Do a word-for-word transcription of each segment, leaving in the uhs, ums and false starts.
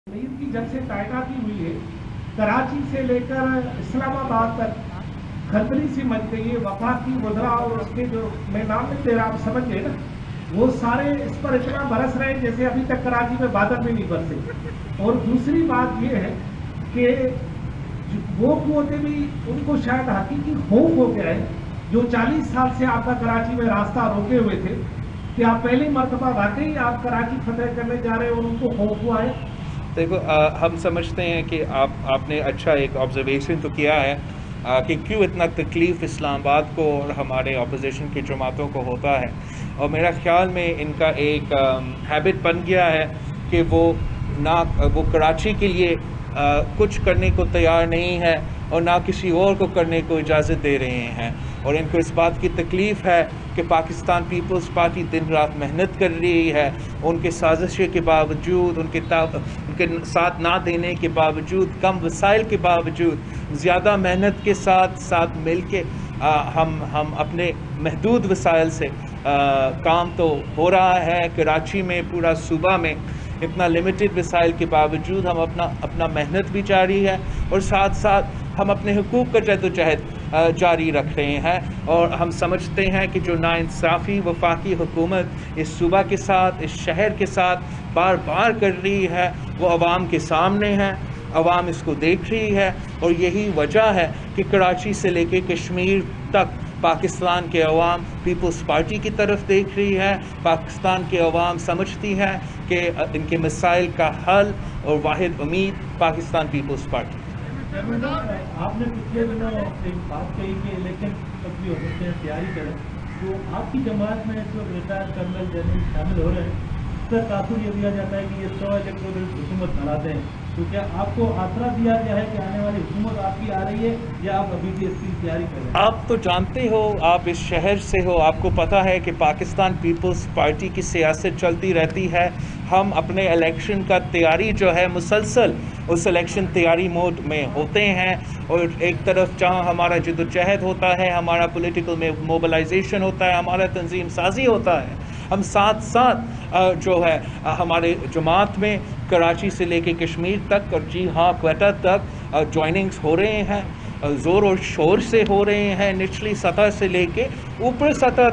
कश्मीर की जब से तैनाती हुई है, कराची से लेकर इस्लामाबाद तक खतरी सी मच गई है। वफाकी मुद्रा और उसके जो मैं नाम नहीं दे रहा, आप समझ गए ना, वो सारे इस पर इतना बरस रहे हैं जैसे अभी तक कराची में बादल में नहीं बरसे। और दूसरी बात ये है कि वो कुएं भी उनको शायद हकीकी खौफ हो गया है, जो चालीस साल से आपका कराची में रास्ता रोके हुए थे, कि आप पहली मरतबा वाकई आप कराची फतेह करने जा रहे हो और उनको खौफ हुआ है। देखो, हम समझते हैं कि आप आपने अच्छा एक ऑब्जर्वेशन तो किया है आ, कि क्यों इतना तकलीफ़ इस्लामाबाद को और हमारे अपोजिशन की जमातों को होता है। और मेरा ख्याल में इनका एक हैबिट बन गया है कि वो ना वो कराची के लिए आ, कुछ करने को तैयार नहीं है और ना किसी और को करने को इजाज़त दे रहे हैं। और इनको इस बात की तकलीफ़ है कि पाकिस्तान पीपल्स पार्टी दिन रात मेहनत कर रही है, उनके साजिशें के बावजूद, उनके उनके साथ ना देने के बावजूद, कम वसाइल के बावजूद, ज़्यादा मेहनत के साथ साथ मिल के हम हम अपने महदूद वसाइल से आ, काम तो हो रहा है। कराची में, पूरा सूबा में इतना लिमिटेड वसाइल के बावजूद हम अपना अपना मेहनत भी जारी है और साथ साथ हम अपने हुकूक का जद्दोजहद जारी रख रहे हैं। और हम समझते हैं कि जो नाइंसाफ़ी वफाकी हुकूमत इस सूबा के साथ, इस शहर के साथ बार बार कर रही है, वो अवाम के सामने है, अवाम इसको देख रही है। और यही वजह है कि कराची से लेके कश्मीर तक पाकिस्तान के अवाम पीपल्स पार्टी की तरफ देख रही है। पाकिस्तान के अवाम समझती है कि इनके मसाइल का हल और वाहिद उम्मीद पाकिस्तान पीपल्स पार्टी। आपने पिछले दिनों एक बात कही कि इलेक्शन कब भी हो सकते हैं, तैयारी करें। तो आपकी जमात में इस वक्त रिटायर्ड कर्नल जनरल शामिल हो रहे हैं, इसका तासुर ये दिया जाता है कि ये सौ इलेक्टोरल हुकूमत बनाते हैं। तो क्या आपको आसरा दिया गया है कि आने वाली हुकूमत आपकी आ रही है, या आप अभी भी इसकी तैयारी कर रहे हैं? आप तो जानते हो, आप इस शहर से हो, आपको पता है कि पाकिस्तान पीपल्स पार्टी की सियासत चलती रहती है। हम अपने इलेक्शन का तैयारी जो है मुसलसल उस इलेक्शन तैयारी मोड में होते हैं। और एक तरफ जहाँ हमारा जद्दोजहद होता है, हमारा पॉलिटिकल में मोबिलाइजेशन होता है, हमारा तंजीम साजी होता है, हम साथ साथ जो है हमारे जमात में कराची से लेके कश्मीर तक और जी हाँ क्वेटा तक ज्वाइनिंग्स हो रहे हैं, ज़ोर और शोर से हो रहे हैं। निचली सतह से लेके ऊपर सतह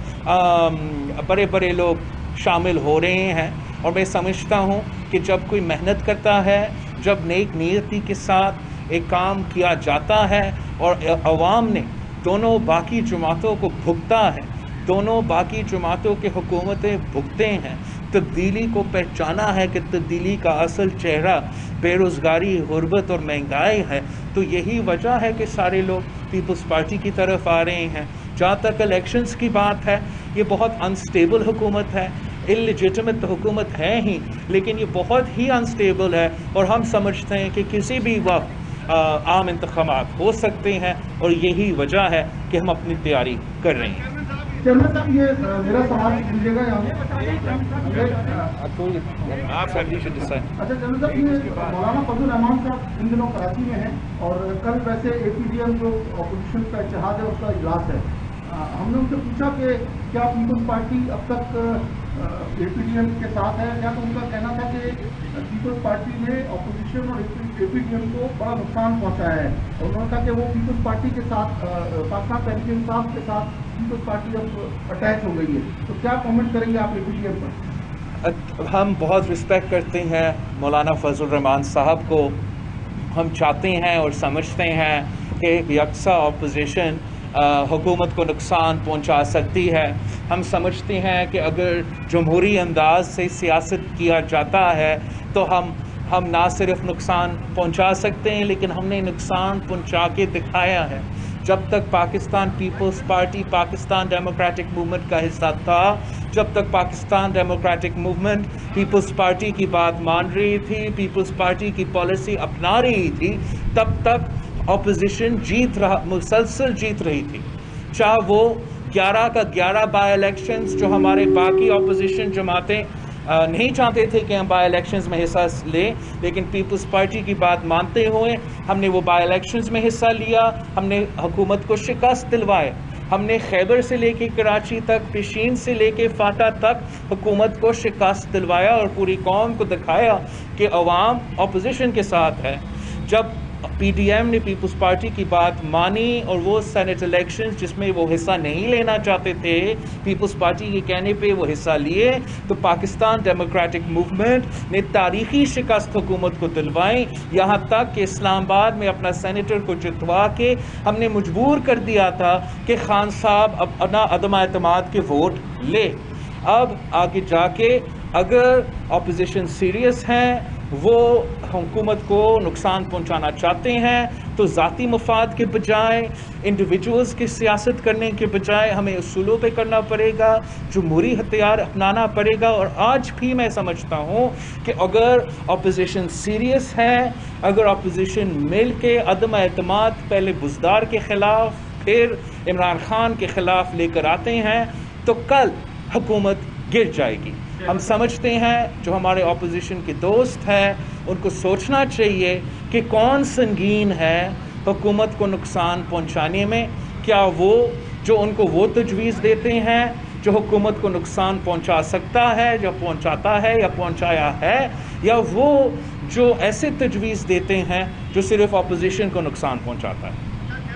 तक बड़े बड़े लोग शामिल हो रहे हैं। और मैं समझता हूँ कि जब कोई मेहनत करता है, जब नेक नीयती के साथ एक काम किया जाता है और अवाम ने दोनों बाकी जमातों को भुगता है, दोनों बाकी जमातों के हुकूमतें भुगते हैं, तब्दीली को पहचाना है कि तब्दीली का असल चेहरा बेरोज़गारी, गुर्बत और महंगाई है, तो यही वजह है कि सारे लोग पीपल्स पार्टी की तरफ आ रहे हैं। जहाँ तक इलेक्शंस की बात है, ये बहुत अनस्टेबल हुकूमत है, इललेजिटिमेट हुकूमत है ही, लेकिन ये बहुत ही अनस्टेबल है। और हम समझते हैं कि किसी भी वक्त आम इंतखाबात हो सकते हैं, और यही वजह है कि हम अपनी तैयारी कर रहे हैं। चंद्र साहब, ये मेरा सवाल दीजिएगा यहाँ। आप फैमिली से डिसाइड। अच्छा चंद्र साहब, ये मौलाना फजल रहमान साहब इन दिनों कराची में हैं, और कल वैसे ए पी डी एम जो अपोजिशन का इत्तेहाद है उसका इजलास है। हमने उनसे पूछा कि क्या पीपल्स पार्टी अब तक ए पी डी एम के साथ है क्या, तो उनका कहना था कि पीपल्स पार्टी ने अपोजिशन और ए पी डी एम को बड़ा नुकसान पहुंचाया है। और उन्होंने कहा कि वो पीपल्स पार्टी के साथ, पाकिस्तान तहरीक इंसाफ के साथ पीपल्स पार्टी अब अटैच हो गई है। तो क्या कमेंट करेंगे आप ए पी डी एम पर? हम बहुत रिस्पेक्ट करते हैं मौलाना फजल रहमान साहब को। हम चाहते हैं और समझते हैं कि यकसा अपोजिशन हुकूमत को नुकसान पहुंचा सकती है। हम समझते हैं कि अगर जमहूरी अंदाज से सियासत किया जाता है तो हम हम ना सिर्फ नुकसान पहुंचा सकते हैं, लेकिन हमने नुकसान पहुंचा के दिखाया है। जब तक Pakistan Peoples Party Pakistan Democratic Movement का हिस्सा था, जब तक Pakistan Democratic Movement Peoples Party की बात मान रही थी, पीपल्स पार्टी की पॉलिसी अपना रही थी, तब तक अपोजिशन जीत रहा, मुसलसल जीत रही थी। चाहे वो ग्यारह का ग्यारह बाई इलेक्शंस जो हमारे बाकी अपोजिशन जमातें नहीं चाहते थे कि हम बाई इलेक्शंस में हिस्सा लें, लेकिन पीपल्स पार्टी की बात मानते हुए हमने वो बाई इलेक्शंस में हिस्सा लिया, हमने हुकूमत को शिकस्त दिलवाए। ہم نے خیبر سے لے کے کراچی تک، پیشین سے لے کے فاٹا تک حکومت کو شکست دلوایا اور پوری قوم کو دکھایا کہ عوام اپوزیشن کے ساتھ ہے۔ جب پی ڈی ایم نے پیپلز پارٹی کی بات مانی اور وہ سینٹ الیکشنز جس میں وہ حصہ نہیں لینا چاہتے تھے، پیپلز پارٹی کے کہنے پہ وہ حصہ لیے، تو پاکستان ڈیموکریٹک موومنٹ نے تاریخی شکست حکومت کو دلوائی، یہاں تک کہ اسلام آباد میں اپنا سینیٹر کو جتوا کے ہم نے مجبور کر دیا تھا کہ خان صاحب اپنا عدم اعتماد کے ووٹ لے۔ اب آگے جا کے اگر اپوزیشن سیریس ہیں، وہ حکومت کو نقصان پہنچانا چاہتے ہیں، تو ذاتی مفاد کے بجائے، انڈیویجولز کی سیاست کرنے کے بجائے ہمیں اصولوں پہ کرنا پڑے گا، جمہوری ہتھیار اپنانا پڑے گا۔ اور آج بھی میں سمجھتا ہوں کہ اگر اپوزیشن سیریس ہے، اگر اپوزیشن مل کے عدم اعتماد پہلے بزدار کے خلاف پھر عمران خان کے خلاف لے کر آتے ہیں، تو کل حکومت گر جائے گی۔ ہم سمجھتے ہیں جو ہمارے اپوزیشن کے دوست ہیں ان کو سوچنا چاہیے کہ کون سنگین ہے حکومت کو نقصان پہنچانے میں، کیا وہ جو ان کو وہ تجویز دیتے ہیں جو حکومت کو نقصان پہنچا سکتا ہے، جو پہنچاتا ہے یا پہنچایا ہے، یا وہ جو ایسے تجویز دیتے ہیں جو صرف اپوزیشن کو نقصان پہنچاتا ہے۔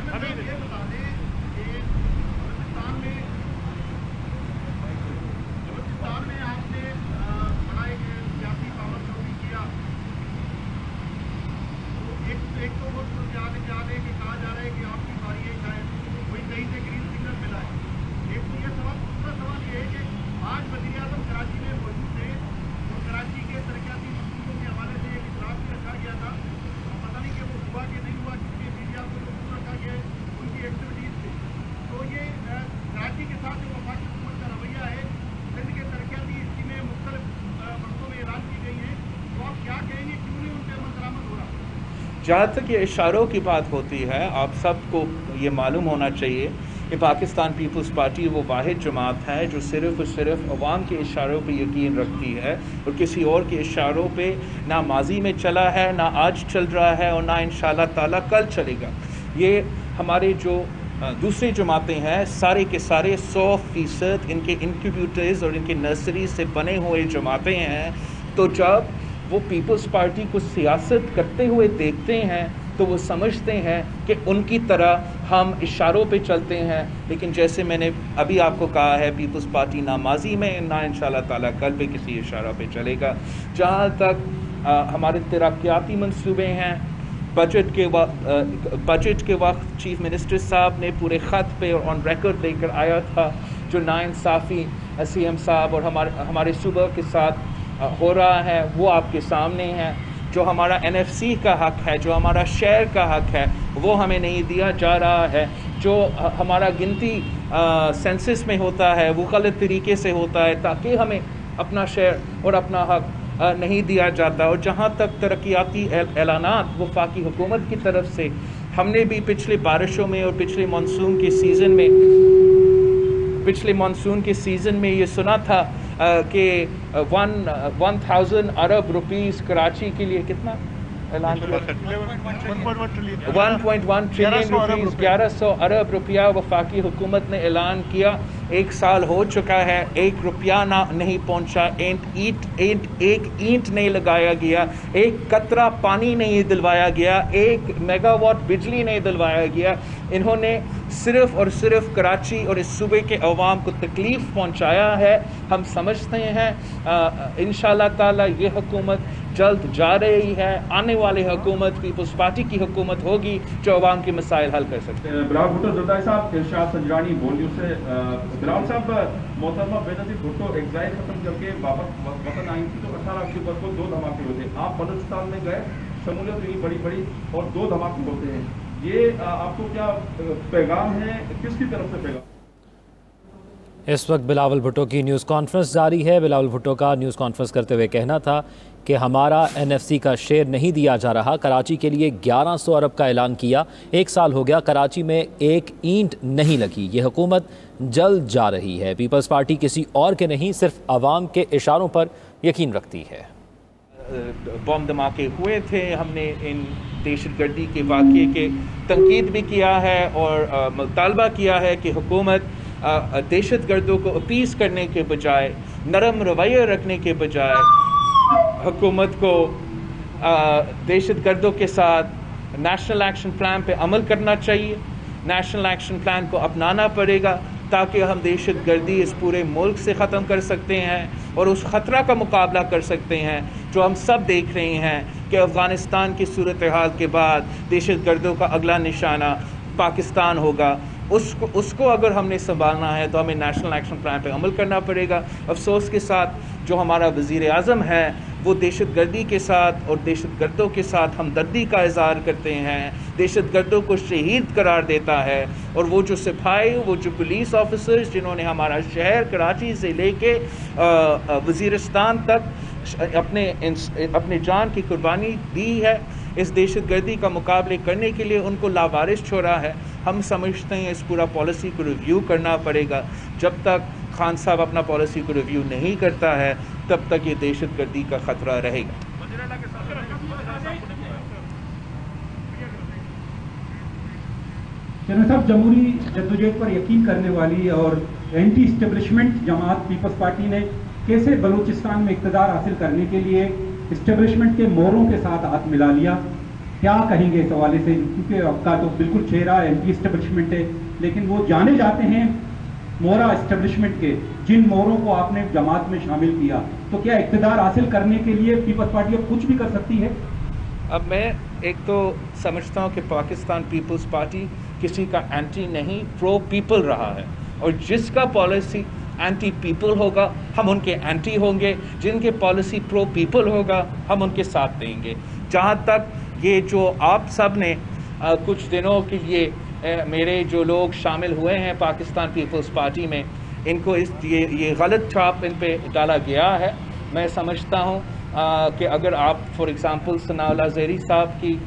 جہاں تک یہ اشاروں کی بات ہوتی ہے، آپ سب کو یہ معلوم ہونا چاہیے کہ پاکستان پیپلز پارٹی وہ واحد جماعت ہے جو صرف اور صرف عوام کے اشاروں پہ یقین رکھتی ہے اور کسی اور کے اشاروں پہ نہ ماضی میں چلا ہے، نہ آج چل رہا ہے اور نہ انشاءاللہ تعالیٰ کل چلے گا۔ یہ ہمارے جو دوسری جماعتیں ہیں سارے کے سارے سو فیصد ان کے انکیوبیٹرز اور ان کے نرسری سے بنے ہوئے جماعتیں ہیں، تو جب وہ پیپلز پارٹی کو سیاست کرتے ہوئے دیکھتے ہیں تو وہ سمجھتے ہیں کہ ان کی طرح ہم اشاروں پہ چلتے ہیں، لیکن جیسے میں نے ابھی آپ کو کہا ہے پیپلز پارٹی نہ ماضی میں نہ انشاءاللہ تعالیٰ کل پہ کسی اشارہ پہ چلے گا۔ جہاں تک آ, ہمارے ترقیاتی منصوبے ہیں، بجٹ کے وقت بجٹ کے وقت چیف منسٹر صاحب نے پورے خط پہ آن ریکارڈ لے کر آیا تھا جو ناانصافی سی ایم صاحب اور ہمارے ہمارے صوبہ کے ساتھ ہو رہا ہے وہ آپ کے سامنے ہے۔ جو ہمارا این ایف سی کا حق ہے، جو ہمارا شہر کا حق ہے، وہ ہمیں نہیں دیا جا رہا ہے۔ جو ہمارا گنتی سینسس میں ہوتا ہے وہ غلط طریقے سے ہوتا ہے تاکہ ہمیں اپنا شہر اور اپنا حق نہیں دیا جاتا۔ اور جہاں تک ترقیاتی اعلانات وفاقی حکومت کی طرف سے، ہم نے بھی پچھلے بارشوں میں اور پچھلے مانسون کے سیزن میں پچھلے مانسون کے سیزن میں یہ سنا تھا کہ ون ون تھاؤزینڈ ارب روپیز کراچی کے لیے کتنا اعلان کیا؟ One point one trillion rupees, گیارہ سو ارب روپیہ وفاقی حکومت نے اعلان کیا۔ ایک سال ہو چکا ہے، ایک روپیہ نہ نہیں پہنچا، اینٹ اینٹ اینٹ ایک اینٹ نہیں لگایا گیا، ایک قطرہ پانی نہیں دلوایا گیا، ایک میگا واٹ بجلی نہیں دلوایا گیا۔ انہوں نے صرف اور صرف کراچی اور اس صوبے کے عوام کو تکلیف پہنچایا ہے۔ ہم سمجھتے ہیں انشاءاللہ تعالی یہ حکومت جلد جا رہی ہے، آنے والی حکومت پیپلز پارٹی کی حکومت ہوگی جو عوام کے مسائل حل کر سکتے ہیں۔ بلاول بھٹو زرداری صاحب، ارشاد سنجرانی بولیو سے۔ بلاول صاحب، محترمہ بے نظیر بھٹو ایگزائل ختم کر کے واپس وطن آئی تھی تو اٹھارہ اکتوبر کو دو دھماکے ہوتے، آپ بلوچستان میں گئے، شمولیت ہوئی بڑی بڑی اور دو دھماکے ہوتے ہیں، یہ آپ کو کیا پیغام ہے، کس کی طرف سے پیغام؟ اس وقت بلاول بھٹو کی نیوز کانفرنس جاری ہے۔ بلاول بھٹو کا نیوز کانفرنس کرتے ہوئے کہنا تھا کہ ہمارا این ایف سی کا شیئر نہیں دیا جا رہا، کراچی کے لیے گیارہ سو ارب کا اعلان کیا، ایک سال ہو گیا کراچی میں ایک اینٹ نہیں لگی، یہ حکومت جلد جا رہی ہے، پیپلز پارٹی کسی اور کے نہیں صرف عوام کے اشاروں پر یقین رکھتی ہے۔ بم دھماکے ہوئے تھے، ہم نے ان دہشت گردی کے واقعے کے تنقید بھی کیا ہے اور مطالبہ کیا ہے کہ حکومت دہشت گردوں کو اپیز کرنے کے بجائے، نرم رویہ رکھنے کے بجائے، حکومت کو دہشت گردوں کے ساتھ نیشنل ایکشن پلان پہ عمل کرنا چاہیے. نیشنل ایکشن پلان کو اپنانا پڑے گا تاکہ ہم دہشت گردی اس پورے ملک سے ختم کر سکتے ہیں اور اس خطرہ کا مقابلہ کر سکتے ہیں جو ہم سب دیکھ رہے ہیں کہ افغانستان کی صورتحال کے بعد دہشت گردوں کا اگلا نشانہ پاکستان ہوگا. اس کو اس کو اگر ہم نے سنبھالنا ہے تو ہمیں نیشنل ایکشن پلان پہ عمل کرنا پڑے گا. افسوس کے ساتھ جو ہمارا وزیر اعظم ہے وہ دہشت گردی کے ساتھ اور دہشت گردوں کے ساتھ ہمدردی کا اظہار کرتے ہیں، دہشت گردوں کو شہید قرار دیتا ہے، اور وہ جو سپاہی، وہ جو پولیس آفیسرز جنہوں نے ہمارا شہر کراچی سے لے کے وزیرستان تک اپنے اپنے جان کی قربانی دی ہے اس دہشت گردی کا مقابلے کرنے کے لیے، ان کو لاوارث چھوڑا ہے. ہم سمجھتے ہیں اس پورا پالیسی کو ریویو کرنا پڑے گا. جب تک خان صاحب اپنا پالیسی کو ریویو نہیں کرتا ہے تب تک یہ دہشت گردی کا خطرہ رہے گا. جنرل صاحب، جمہوری جدوجہد پر یقین کرنے والی اور اینٹی اسٹیبلشمنٹ جماعت پیپلز پارٹی نے کیسے بلوچستان میں اقتدار حاصل کرنے کے لیے اسٹیبلشمنٹ کے موروں کے ساتھ ہاتھ ملا لیا؟ کیا کہیں گے اس حوالے سے؟ کیونکہ آپ کا تو بالکل چہرہ اینٹی اسٹیبلشمنٹ ہے، لیکن وہ جانے جاتے ہیں مورا اسٹیبلشمنٹ کے، جن موروں کو آپ نے جماعت میں شامل کیا. تو کیا اقتدار حاصل کرنے کے لیے پیپلز پارٹی اب کچھ بھی کر سکتی ہے؟ اب میں ایک تو سمجھتا ہوں کہ پاکستان پیپلز پارٹی کسی کا اینٹی نہیں، پرو پیپل رہا ہے، اور جس کا پالیسی اینٹی پیپل ہوگا ہم ان کے اینٹی ہوں گے، جن کے پالیسی پرو پیپل ہوگا ہم ان کے ساتھ دیں گے. جہاں تک یہ جو آپ سب نے کچھ دنوں کے لیے میرے جو لوگ شامل ہوئے ہیں پاکستان پیپلز پارٹی میں، ان کو اس یہ یہ غلط چھاپ ان پہ ڈالا گیا ہے. میں سمجھتا ہوں کہ اگر آپ فار ایگزامپل ثناء اللہ زہری صاحب کی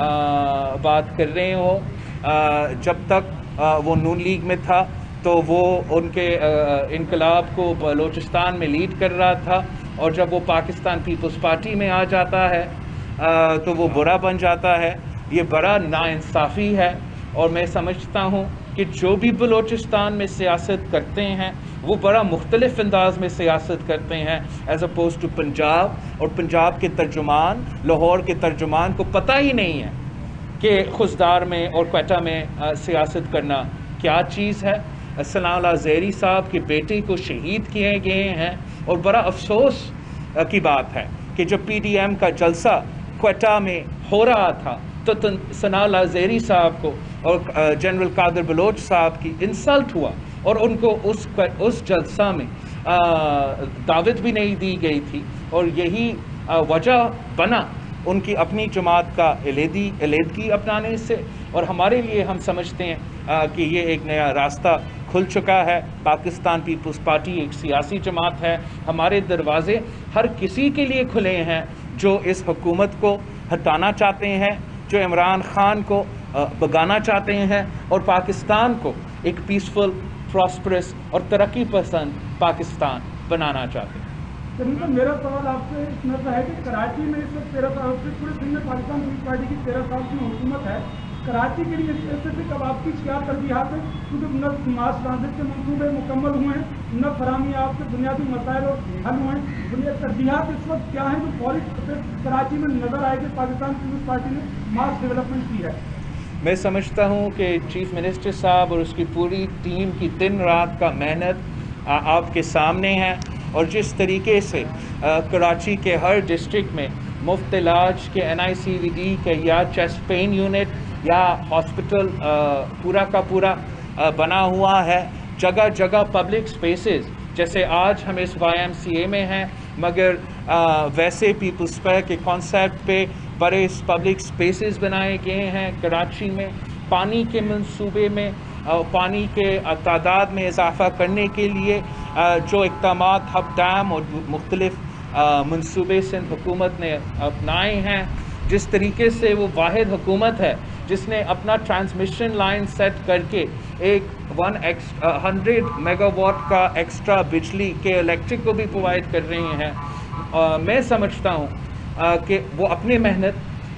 بات کر رہے ہو، جب تک وہ نون لیگ میں تھا تو وہ ان کے انقلاب کو بلوچستان میں لیڈ کر رہا تھا، اور جب وہ پاکستان پیپلز پارٹی میں آ جاتا ہے تو وہ برا بن جاتا ہے. یہ بڑا ناانصافی ہے، اور میں سمجھتا ہوں کہ جو بھی بلوچستان میں سیاست کرتے ہیں وہ بڑا مختلف انداز میں سیاست کرتے ہیں ایز اپوز ٹو پنجاب. اور پنجاب کے ترجمان، لاہور کے ترجمان کو پتہ ہی نہیں ہے کہ خزدار میں اور کوئٹہ میں سیاست کرنا کیا چیز ہے. ثناء اللہ زہری صاحب کے بیٹے کو شہید کیے گئے ہیں، اور بڑا افسوس کی بات ہے کہ جب پی ڈی ایم کا جلسہ کوئٹہ میں ہو رہا تھا تو ثناء اللہ زہری صاحب کو اور جنرل قادر بلوچ صاحب کی انسلٹ ہوا، اور ان کو اس اس جلسہ میں دعوت بھی نہیں دی گئی تھی، اور یہی وجہ بنا ان کی اپنی جماعت کا علیحدگی علیحدگی اپنانے سے. اور ہمارے لیے ہم سمجھتے ہیں کہ یہ ایک نیا راستہ کھل چکا ہے. پاکستان پیپلز پارٹی ایک سیاسی جماعت ہے، ہمارے دروازے ہر کسی کے لیے کھلے ہیں جو اس حکومت کو ہٹانا چاہتے ہیں، جو عمران خان کو بگانا چاہتے ہیں، اور پاکستان کو ایک پیسفل، پراسپرس اور ترقی پسند پاکستان بنانا چاہتے ہیں. میرا سوال آپ سے اتنا سا ہے کہ کراچی میں اس وقت تیرہ سال سے پورے دن میں پاکستان پیپلز پارٹی کی تیرہ سال کی حکومت ہے. کراچی کے لیے اسپیسیفک اب آپ کی کیا ترجیحات ہیں؟ کیونکہ نہ ماس ٹرانزٹ کے منصوبے مکمل ہوئے ہیں، نہ فراہمی آپ کے بنیادی مسائل اور حل ہوئے ہیں. بنیادی ترجیحات اس وقت کیا ہیں جو فوری کراچی میں نظر آئے کہ پاکستان پیپلز پارٹی نے ماس ڈیولپمنٹ کی ہے؟ میں سمجھتا ہوں کہ چیف منسٹر صاحب اور اس کی پوری ٹیم کی دن رات کا محنت آپ کے سامنے ہے، اور جس طریقے سے کراچی کے ہر ڈسٹرکٹ میں مفت علاج کے این آئی سی وی ڈی کے یا چیسٹ پین یونٹ یا ہاسپٹل پورا کا پورا بنا ہوا ہے. جگہ جگہ پبلک سپیسز، جیسے آج ہم اس وائی ایم سی اے میں ہیں، مگر ویسے پیپلز پر کے کانسیپٹ پہ بڑے پبلک سپیسز بنائے گئے ہیں کراچی میں. پانی کے منصوبے میں پانی کے تعداد میں اضافہ کرنے کے لیے جو اقدامات ہب ڈیم اور مختلف منصوبے سندھ حکومت نے اپنائے ہیں، جس طریقے سے وہ واحد حکومت ہے جس نے اپنا ٹرانسمیشن لائن سیٹ کر کے ایک ون ہنڈریڈ میگا واٹ کا ایکسٹرا بجلی کے الیکٹرک کو بھی پرووائڈ کر رہی ہیں. میں سمجھتا ہوں کہ وہ اپنے محنت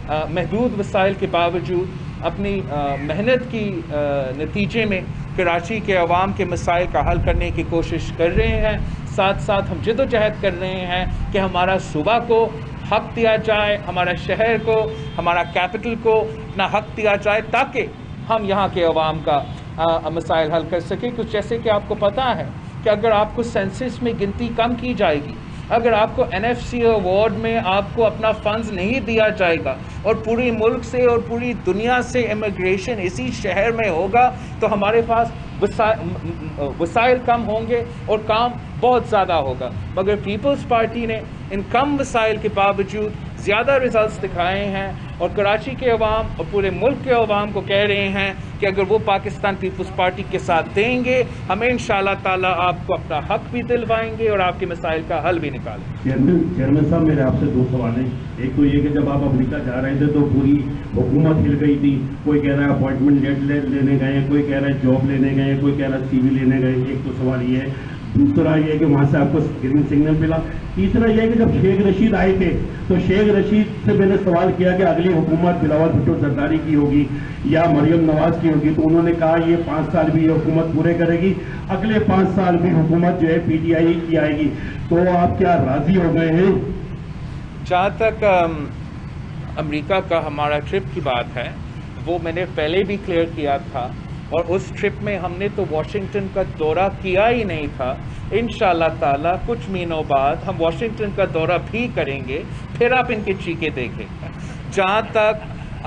محدود وسائل کے باوجود اپنی محنت کی نتیجے میں کراچی کے عوام کے مسائل کا حل کرنے کی کوشش کر رہے ہیں. ساتھ ساتھ ہم جد و جہد کر رہے ہیں کہ ہمارا صوبہ کو حق دیا جائے، ہمارا شہر کو، ہمارا کیپٹل کو اپنا حق دیا جائے، تاکہ ہم یہاں کے عوام کا مسائل حل کر سکیں. کچھ جیسے کہ آپ کو پتہ ہے کہ اگر آپ کو سینسس میں گنتی کم کی جائے گی، اگر آپ کو این ایف سی اوارڈ میں آپ کو اپنا فنڈز نہیں دیا جائے گا اور پوری ملک سے اور پوری دنیا سے امیگریشن اسی شہر میں ہوگا، تو ہمارے پاس وسائل کم ہوں گے اور کام بہت زیادہ ہوگا. مگر پیپلز پارٹی نے ان کم وسائل کے باوجود زیادہ ریزلٹس دکھائے ہیں اور کراچی کے عوام اور پورے ملک کے عوام کو کہہ رہے ہیں کہ اگر وہ پاکستان پیپلز پارٹی کے ساتھ دیں گے، ہمیں انشاءاللہ تعالیٰ آپ کو اپنا حق بھی دلوائیں گے اور آپ کے مسائل کا حل بھی نکالیں گے. چیئرمین چیئرمین صاحب میرے آپ سے دو سوال ہیں. ایک تو یہ کہ جب آپ امریکہ جا رہے تھے تو پوری حکومت ہل گئی تھی. کوئی کہہ رہا ہے اپوائنٹمنٹ لیٹر لینے گئے ہیں، کوئی کہہ رہا ہے جاب لینے گئے ہیں، کوئی کہہ رہا ہے سی وی لینے گئے. ایک تو سوال یہ ہے. دوسرا یہ ہے کہ وہاں سے آپ کو گرین سگنل ملا. تیسرا یہ ہے کہ جب شیخ رشید آئے تھے تو شیخ رشید سے میں نے سوال کیا کہ اگلی حکومت بلاول بھٹو زرداری کی ہوگی یا مریم نواز کی ہوگی، تو انہوں نے کہا یہ پانچ سال بھی یہ حکومت پورے کرے گی، اگلے پانچ سال بھی حکومت جو ہے پی ٹی آئی کی آئے گی. تو آپ کیا راضی ہو گئے ہیں؟ جہاں تک امریکہ کا ہمارا ٹرپ کی بات ہے، وہ میں نے پہلے بھی کلیئر کیا تھا، اور اس ٹرپ میں ہم نے تو واشنگٹن کا دورہ کیا ہی نہیں تھا. انشاءاللہ تعالی کچھ مہینوں بعد ہم واشنگٹن کا دورہ بھی کریں گے، پھر آپ ان کے چیخے دیکھیں. جہاں تک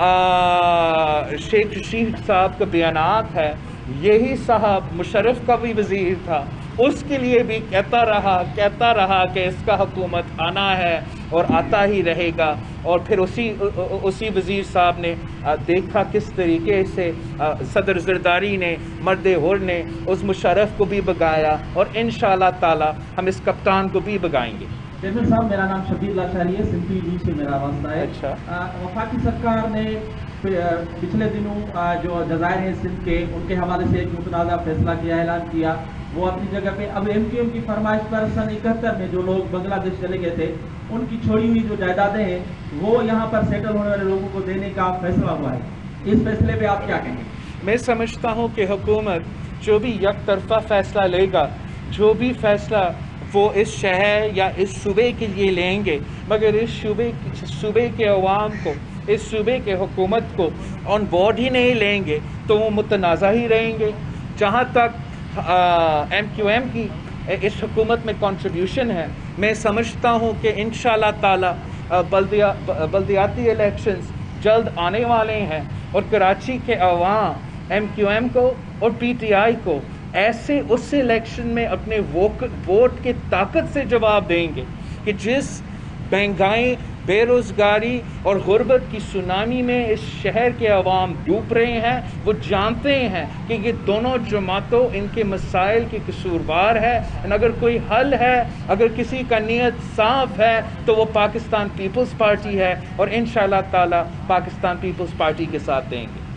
شیخ رشید صاحب کا بیانات ہے، یہی صاحب مشرف کا بھی وزیر تھا، اس کے لیے بھی کہتا رہا کہتا رہا کہ اس کا حکومت آنا ہے اور آتا ہی رہے گا. اور پھر اسی اسی وزیر صاحب نے دیکھا کس طریقے سے صدر زرداری نے، مرد ہور نے اس مشرف کو بھی بگایا، اور انشاءاللہ تعالی ہم اس کپتان کو بھی بگائیں گے. چیئرمین صاحب میرا نام شبیر لاچاری ہے، سمپلی نیوز سے میرا واسطہ ہے. اچھا. وفاقی سرکار نے پچھلے دنوں جو جزائر ہیں سندھ کے، ان کے حوالے سے ایک متنازع فیصلہ کیا، اعلان کیا. وہ اپنی جگہ پہ اب ایم کیو ایم کی فرمائش پر سن اکہتر میں جو لوگ بنگلہ دیش چلے گئے تھے، ان کی چھوڑی ہوئی جو جائیدادیں ہیں وہ یہاں پر سیٹل ہونے والے لوگوں کو دینے کا فیصلہ ہوا ہے. اس فیصلے پہ آپ کیا کہیں گے؟ میں سمجھتا ہوں کہ حکومت جو بھی یک طرفہ فیصلہ لے گا، جو بھی فیصلہ وہ اس شہر یا اس صوبے کے لیے لیں گے، مگر اس صوبے صوبے کے عوام کو، اس صوبے کے حکومت کو آن بورڈ ہی نہیں لیں گے تو وہ متنازع ہی رہیں گے. جہاں تک ایم کیو ایم کی اس حکومت میں کنٹریبیوشن ہے، میں سمجھتا ہوں کہ انشاءاللہ تعالی بلدیاتی الیکشنز جلد آنے والے ہیں، اور کراچی کے عوام ایم کیو ایم کو اور پی ٹی آئی کو ایسے اس الیکشن میں اپنے ووٹ کی طاقت سے جواب دیں گے کہ جس مہنگائی، بے روزگاری اور غربت کی سونامی میں اس شہر کے عوام ڈوب رہے ہیں، وہ جانتے ہیں کہ یہ دونوں جماعتوں ان کے مسائل کی قصوروار ہے. اگر کوئی حل ہے، اگر کسی کا نیت صاف ہے، تو وہ پاکستان پیپلز پارٹی ہے، اور انشاءاللہ تعالی پاکستان پیپلز پارٹی کے ساتھ دیں گے.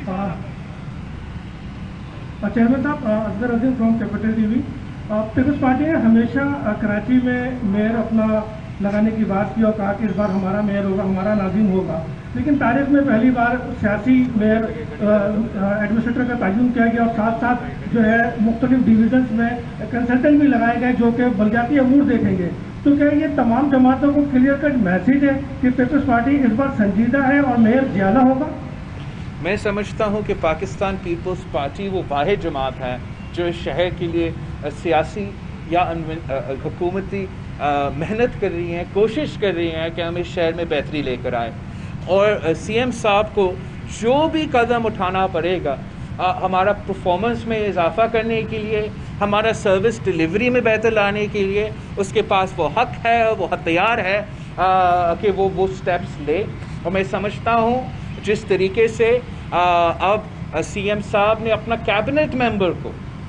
چیئرمین صاحب، Asghar Azeem from Capital T V. Peoples Party نے ہمیشہ کراچی میں میئر اپنا لگانے کی بات کی اور کہا کہ اس بار ہمارا میئر ہوگا، ہمارا ناظم ہوگا، لیکن تاریخ میں پہلی بار سیاسی میئر ایڈمنسٹریٹر کا تعین کیا گیا، اور ساتھ ساتھ جو ہے مختلف ڈویژنس میں کنسلٹنٹ بھی لگائے گئے جو کہ بلدیاتی امور دیکھیں گے. تو کیا یہ تمام جماعتوں کو کلیئر کٹ میسیج ہے کہ پیپلز پارٹی اس بار سنجیدہ ہے اور میئر زیادہ ہوگا؟ میں سمجھتا ہوں کہ پاکستان پیپلز پارٹی وہ واحد جماعت ہے جو اس شہر کے لیے سیاسی یا حکومتی محنت کر رہی ہیں، کوشش کر رہی ہیں کہ ہم اس شہر میں بہتری لے کر آئیں. اور سی ایم صاحب کو جو بھی قدم اٹھانا پڑے گا ہمارا پرفارمنس میں اضافہ کرنے کے لیے، ہمارا سروس ڈلیوری میں بہتر لانے کے لیے، اس کے پاس وہ حق ہے، وہ ہتھیار ہے کہ وہ وہ سٹیپس لے. اور میں سمجھتا ہوں جس طریقے سے اب سی ایم صاحب نے اپنا کیبنٹ ممبر کو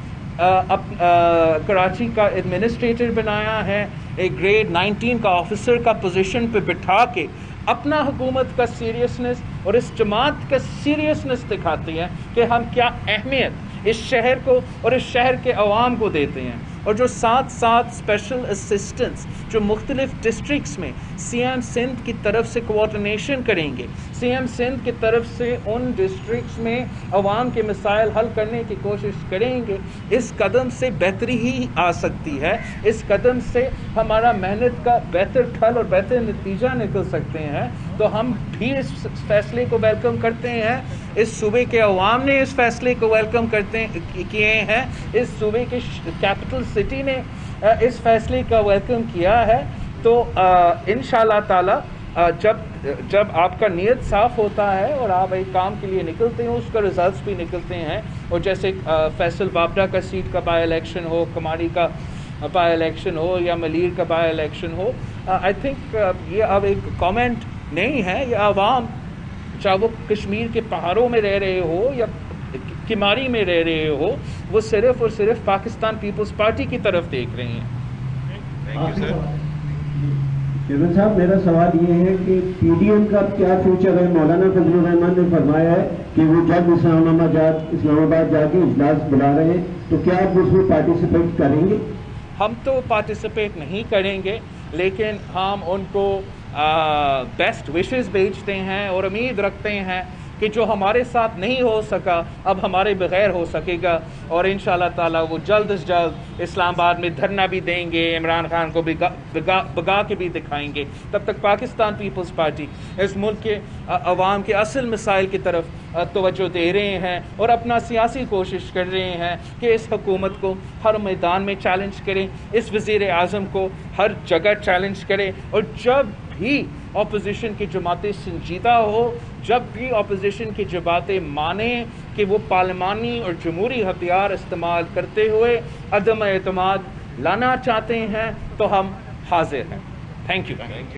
کراچی کا ایڈمنسٹریٹر بنایا ہے، ایک گریڈ نائنٹین کا آفیسر کا پوزیشن پہ بٹھا کے اپنا حکومت کا سیریسنس اور اس جماعت کا سیریسنس دکھاتے ہیں کہ ہم کیا اہمیت اس شہر کو اور اس شہر کے عوام کو دیتے ہیں. اور جو ساتھ ساتھ اسپیشل اسسٹنٹس جو مختلف ڈسٹرکٹس میں سی ایم سندھ کی طرف سے کوآرڈینیشن کریں گے، سی ایم سندھ کی طرف سے ان ڈسٹرکٹس میں عوام کے مسائل حل کرنے کی کوشش کریں گے، اس قدم سے بہتری ہی آ سکتی ہے، اس قدم سے ہمارا محنت کا بہتر پھل اور بہتر نتیجہ نکل سکتے ہیں۔ تو ہم بھی اس فیصلے کو ویلکم کرتے ہیں، اس صوبے کے عوام نے اس فیصلے کو ویلکم کرتے کیے ہیں، اس صوبے کے کیپٹل سٹی نے اس فیصلے کا ویلکم کیا ہے۔ تو انشاءاللہ تعالی جب جب آپ کا نیت صاف ہوتا ہے اور آپ ایک کام کے لیے نکلتے ہیں، اس کا ریزلٹس بھی نکلتے ہیں، اور جیسے فیصل بابرا کا سیٹ کا بائی الیکشن ہو، کماری کا بائی الیکشن ہو یا ملیر کا بائی الیکشن ہو، آئی تھنک یہ اب ایک کامنٹ نہیں ہے، یہ عوام چاہے وہ کشمیر کے پہاڑوں میں رہ رہے ہو یا کماری میں رہ رہے ہو، وہ صرف اور صرف پاکستان پیپلز پارٹی کی طرف دیکھ رہے ہیں۔ چیئرمین صاحب، میرا سوال یہ ہے کہ پی ڈی ایم کا کیا فیوچر ہے؟ مولانا فضل الرحمان نے فرمایا ہے کہ وہ جب اسلام آباد اسلام آباد جا کے اجلاس بلا رہے ہیں، تو کیا آپ اس میں پارٹیسپیٹ کریں گے؟ ہم تو پارٹیسپیٹ نہیں کریں گے، لیکن ہم ان کو بیسٹ وشز بھیجتے ہیں اور امید رکھتے ہیں کہ جو ہمارے ساتھ نہیں ہو سکا اب ہمارے بغیر ہو سکے گا، اور انشاءاللہ تعالیٰ وہ جلد از جلد اسلام آباد میں دھرنا بھی دیں گے، عمران خان کو بگا بگا بگا کے بھی دکھائیں گے۔ تب تک پاکستان پیپلز پارٹی اس ملک کے عوام کے اصل مسائل کی طرف توجہ دے رہے ہیں اور اپنا سیاسی کوشش کر رہے ہیں کہ اس حکومت کو ہر میدان میں چیلنج کریں، اس وزیر اعظم کو ہر جگہ چیلنج کریں، اور جب بھی اپوزیشن کی جماعتیں سنجیدہ ہو، جب بھی اپوزیشن کی جماعتیں مانیں کہ وہ پارلیمانی اور جمہوری ہتھیار استعمال کرتے ہوئے عدم اعتماد لانا چاہتے ہیں، تو ہم حاضر ہیں۔ Thank you.